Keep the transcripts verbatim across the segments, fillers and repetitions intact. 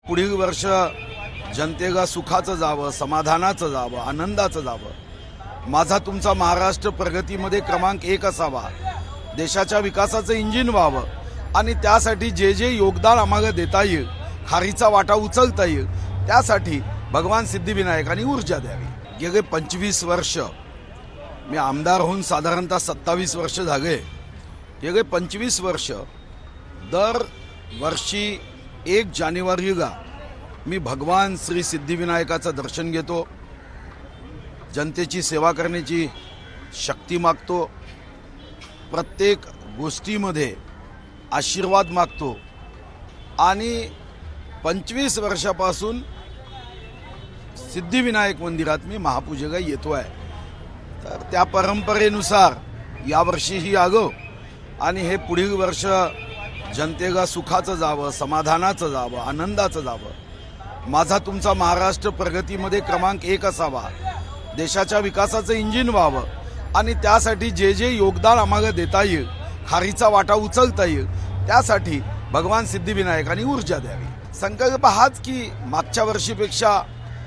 पुढील वर्ष जनतेला सुखाचं जावं, समाधानाचं जावं, आनंदाचं जावं। माझा तुमचा महाराष्ट्र प्रगतीमध्ये क्रमांक एक असावा, देशाच्या विकासाचं इंजिन व्हावं आणि त्यासाठी जे जे योगदान आम्हाला देता येईल, खारीचा वाटा उचलता येईल, त्यासाठी भगवान सिद्धिविनायकांनी ऊर्जा द्यावी। गेले पंचवीस वर्ष मी आमदार होऊन साधारणतः सत्तावीस वर्ष झाले। गेले पंचवीस वर्ष दर वर्षी एक जानेवारीला मी भगवान श्री सिद्धिविनायकाचं दर्शन घेतो, जनतेची सेवा करण्याची शक्ती मागतो, प्रत्येक गोष्टीमध्ये आशीर्वाद मागतो आणि पंचवीस वर्षापासून सिद्धिविनायक मंदिरात मी महापूजेला येतोय। तर त्या परंपरेनुसार यावर्षीही आलो आणि हे पुढील वर्ष जनतेला सुखाचं जावं, समाधानाचं जावं, आनंदाचं जावं। माझा तुमचा महाराष्ट्र प्रगतीमध्ये क्रमांक एक असावा, देशाच्या विकासाचं इंजिन व्हावं आणि त्यासाठी जे जे योगदान आम्हाला देता येईल, खारीचा वाटा उचलता येईल, त्यासाठी भगवान सिद्धिविनायकांनी ऊर्जा द्यावी। संकल्प हाच की मागच्या वर्षीपेक्षा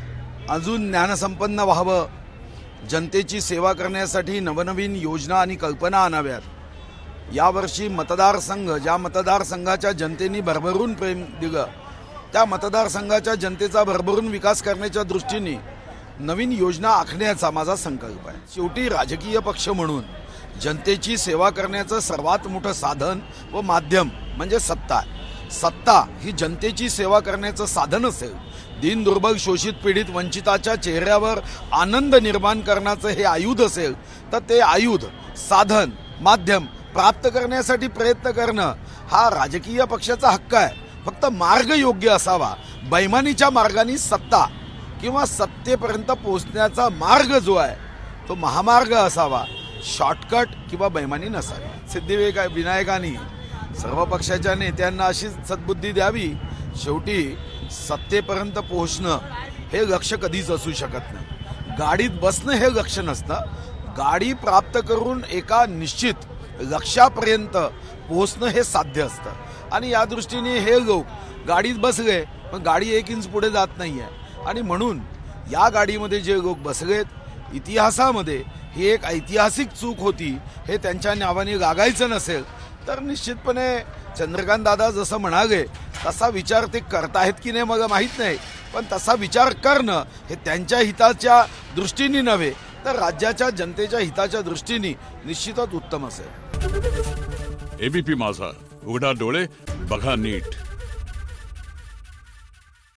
अजून ज्ञानसंपन्न व्हावं, जनतेची सेवा करण्यासाठी नवनवीन योजना आणि कल्पना आणाव्यात। यावर्षी मतदारसंघ ज्या मतदारसंघाच्या जनतेने भरभरून प्रेम दिलं, त्या मतदारसंघाच्या जनतेचा भरभरून विकास करण्याच्या दृष्टीने नवीन योजना आखण्याचा माझा संकल्प आहे। शेवटी राजकीय पक्ष म्हणून जनतेची सेवा करण्याचं सर्वात मोठं साधन व माध्यम म्हणजे सत्ता आहे। सत्ता ही जनतेची सेवा करण्याचं साधन असेल, दीन दुर्बल शोषित पीडित वंचिताच्या चेहऱ्यावर आनंद निर्माण करण्याचं हे आयुध असेल, तर ते आयुध, साधन, माध्यम प्राप्त करण्यासाठी प्रयत्न करणं हा राजकीय पक्षाचा हक्क आहे। फक्त मार्ग योग्य असावा। बैमानीच्या मार्गाने सत्ता किंवा सत्तेपर्यंत पोहोचण्याचा मार्ग जो आहे तो महामार्ग असावा, शॉर्टकट किंवा बैमानी नसावी। सिद्धिविनायकांनी सर्व पक्षाच्या नेत्यांना अशी सद्बुद्धी द्यावी। शेवटी सत्तेपर्यंत पोहोचणं हे लक्ष्य कधीच असू शकत नाही, गाडीत बसणं हे लक्ष्य नसतं। गाडी प्राप्त करून एका निश्चित लक्ष्यापर्यंत पोहोचणं हे साध्य असतं आणि या दृष्टीने हे लोक गाडीत बसले पण गाडी एक इंच पुढे जात नाहीये आणि म्हणून या गाडीमध्ये जे लोक बसलेत, इतिहासामध्ये ही एक ऐतिहासिक चूक होती, हे त्यांच्या नावाने लागायचं नसेल तर निश्चितपणे चंद्रकांत दादा जसं म्हणाले तसा विचार ते करतायत की नाही मला माहीत नाही, पण तसा विचार करणं हे त्यांच्या हिताच्या दृष्टीने नव्हे तर राज्याच्या जनतेच्या हिताच्या दृष्टीने निश्चितच उत्तम असेल। एबीपी माझा, उघडा डोळे बघा नीट।